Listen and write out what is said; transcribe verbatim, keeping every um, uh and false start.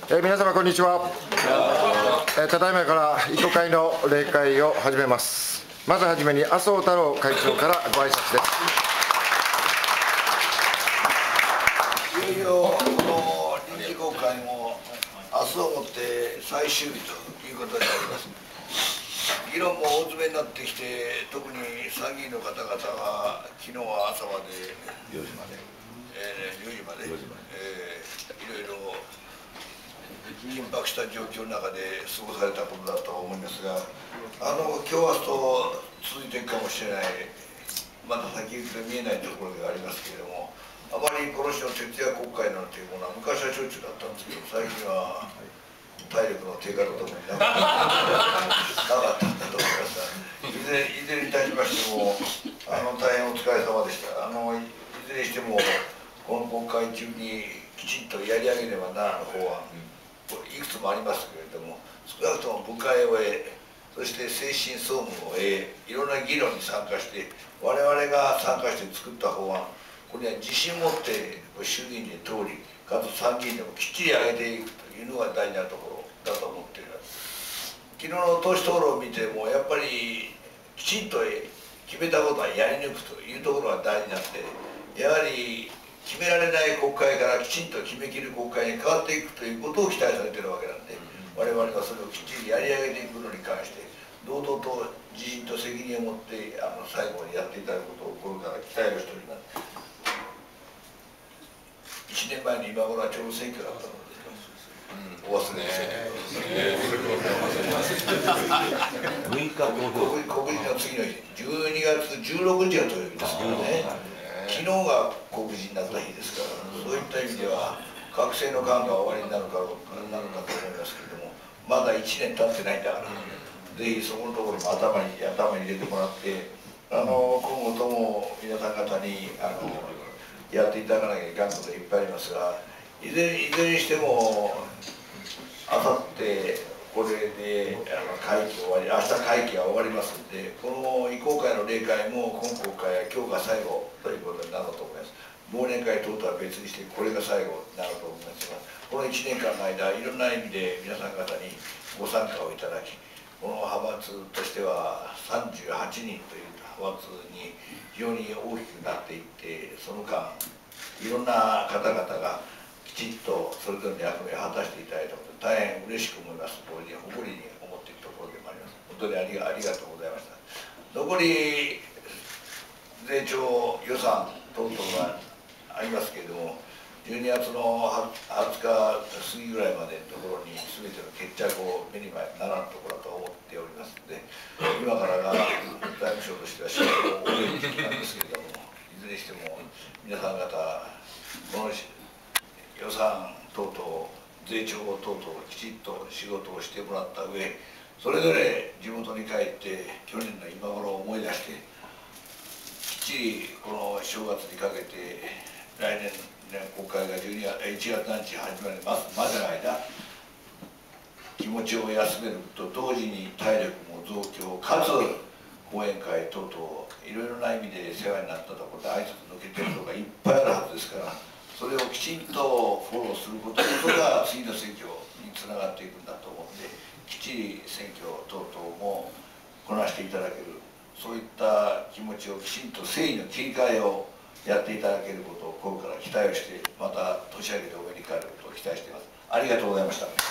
えー、皆様こんにちは。えー、ただいまから移行会の例会を始めます。まずはじめに麻生太郎会長からご挨拶です。 いよいよこの臨時移行会も明日をもって最終日ということになります。議論も大詰めになってきて、特に参議院の方々は昨日は朝までよじまで、えー、よじまで、えー、いろいろ緊迫した状況の中で過ごされたことだと思いますが、あの今日明日と続いていくかもしれない、まだ先行きが見えないところではありますけれども、あまりこの種の徹夜国会なんていうものは昔はしょっちゅうだったんですけど、最近は体力の低下とともになかったんだと思いますが、いずれいずれにいたしましても、あの大変お疲れ様でした。あのいずれにしてもこの国会中にきちんとやり上げねばならぬ法案、いくつもありますけれども、少なくとも部会を得、そして精神総務を得、いろんな議論に参加して、我々が参加して作った法案、これは自信を持って衆議院で通り、かつ参議院でもきっちり上げていくというのが大事なところだと思っています。昨日の党首討論を見ても、やっぱりきちんと決めたことはやり抜くというところが大事なので、やはり決められない国会からきちんと決めきる国会に変わっていくということを期待されているわけなんで、我々はそれをきっちりやり上げていくのに関して、堂々と自信と責任を持ってあの最後にやっていただくことを心から期待をしております。いちねんまえの今頃はちょうど選挙だったので、うん、お忘れですよね。むいか国国の次の日、じゅうにがつじゅうろくにちが投票日ですからね。昨日が告示になった日ですから、そういった意味では覚醒の間が終わりになるかなるかと思いますけれども、まだいちねん経ってないんだから、ぜひそこのところも頭に頭に入れてもらって、あの今後とも皆さん方にあのやっていただかなきゃいかんこといっぱいありますが、いずれいずれにしてもあさってこれであの会期終わり、明日会期が終わりますので、この移行会の例会も今国会は今日が最後ということになると思います。忘年会等々は別にしてこれが最後になると思いますが、このいちねんかんの間いろんな意味で皆さん方にご参加をいただき、この派閥としてはさんじゅうはちにんという派閥に非常に大きくなっていって、その間いろんな方々がきちっとそれぞれの役目を果たしていただいたこと大変嬉しく思います。これに誇りに思っているところでもあります。本当にありがありがとうございました。残り税調予算等々がありますけれども、じゅうにがつのはつか過ぎぐらいまでのところに全ての決着を目にならんところだと思っておりますので、今からが財務省としては仕事を終える時期なんですけれども、いずれにしても皆さん方この予算等々税調等々きちっと仕事をしてもらった上、それぞれ地元に帰って去年の今頃を思い出して、きっちりこの正月にかけて来年の国会がじゅうにがついちがつ何日始まりますまでの間、気持ちを休めると同時に体力も増強、かつ講演会等々いろいろな意味で世話になったところで挨拶抜けてるとかいっぱいあるはずですから、それをきちんとフォローすることこそが次の選挙につながっていくんだと思って、きっちり選挙等々もこなしていただける、そういった気持ちをきちんと誠意の切り替えをやっていただけることを心から期待をして、また年明けてお目にかかることを期待しています。ありがとうございました。